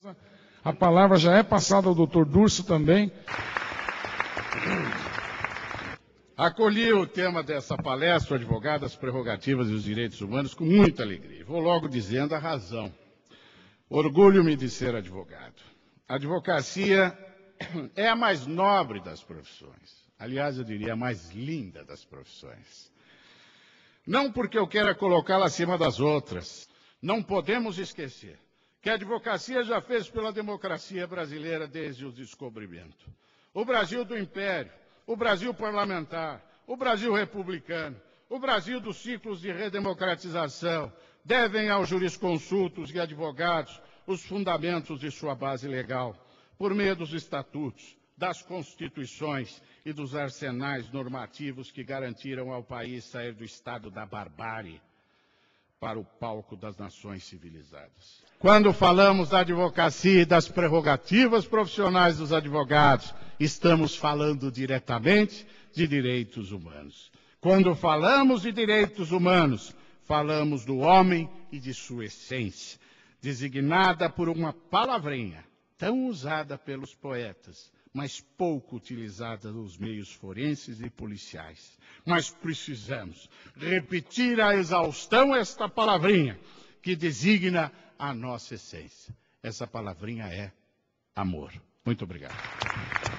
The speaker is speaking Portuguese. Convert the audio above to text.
A palavra já é passada ao doutor Durso também. Acolhi o tema dessa palestra, o advogado, as prerrogativas e os direitos humanos, com muita alegria. Vou logo dizendo a razão. Orgulho-me de ser advogado. A advocacia é a mais nobre das profissões. Aliás, eu diria a mais linda das profissões. Não porque eu queira colocá-la acima das outras. Não podemos esquecer que a advocacia já fez pela democracia brasileira desde o descobrimento. O Brasil do Império, o Brasil parlamentar, o Brasil republicano, o Brasil dos ciclos de redemocratização, devem aos jurisconsultos e advogados os fundamentos de sua base legal, por meio dos estatutos, das constituições e dos arsenais normativos que garantiram ao país sair do estado da barbárie para o palco das nações civilizadas. Quando falamos da advocacia e das prerrogativas profissionais dos advogados, estamos falando diretamente de direitos humanos. Quando falamos de direitos humanos, falamos do homem e de sua essência, designada por uma palavrinha tão usada pelos poetas, mas pouco utilizada nos meios forenses e policiais. Mas precisamos repetir à exaustão esta palavrinha, que designa a nossa essência. Essa palavrinha é amor. Muito obrigado.